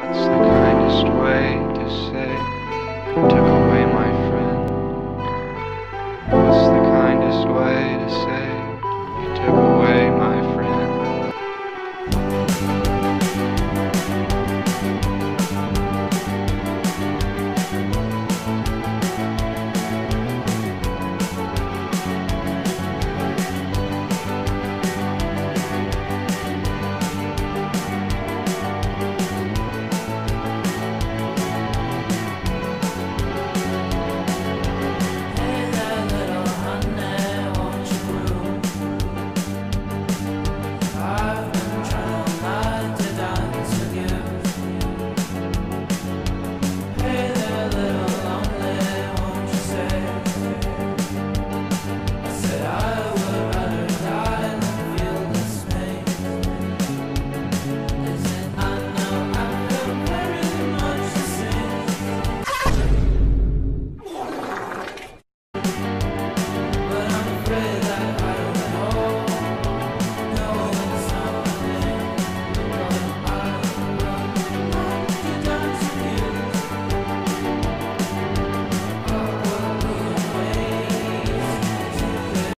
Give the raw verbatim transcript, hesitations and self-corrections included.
What's the kindest way to say you took away my friend? What's the kindest way